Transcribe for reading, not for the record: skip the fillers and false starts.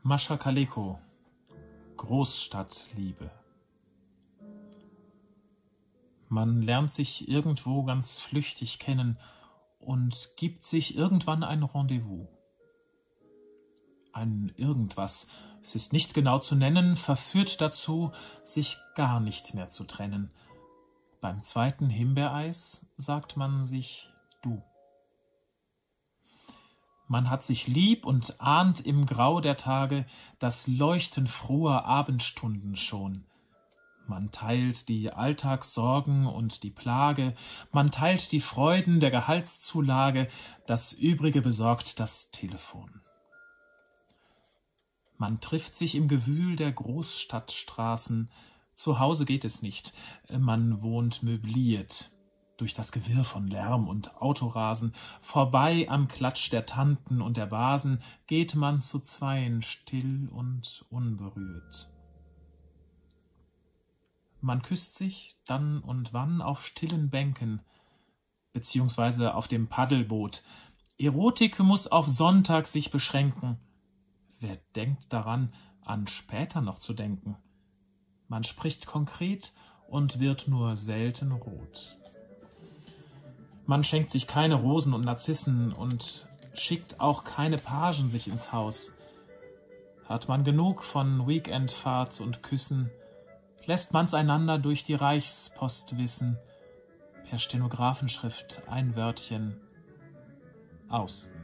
Mascha Kaleko, Großstadtliebe. Man lernt sich irgendwo ganz flüchtig kennen und gibt sich irgendwann ein Rendezvous. Ein Irgendwas, es ist nicht genau zu nennen, verführt dazu, sich gar nicht mehr zu trennen. Beim zweiten Himbeereis sagt man sich du. Man hat sich lieb und ahnt im Grau der Tage das Leuchten froher Abendstunden schon. Man teilt die Alltagssorgen und die Plage, man teilt die Freuden der Gehaltszulage, das Übrige besorgt das Telefon. Man trifft sich im Gewühl der Großstadtstraßen, zu Hause geht es nicht, man wohnt möbliert. Durch das Gewirr von Lärm und Autorasen, vorbei am Klatsch der Tanten und der Basen, geht man zu zweien still und unberührt. Man küsst sich dann und wann auf stillen Bänken, beziehungsweise auf dem Paddelboot. Erotik muss auf Sonntag sich beschränken. Wer denkt daran, an später noch zu denken? Man spricht konkret und wird nur selten rot. Man schenkt sich keine Rosen und Narzissen und schickt auch keine Pagen sich ins Haus. Hat man genug von Weekendfahrt und Küssen, lässt man's einander durch die Reichspost wissen, per Stenografenschrift ein Wörtchen aus.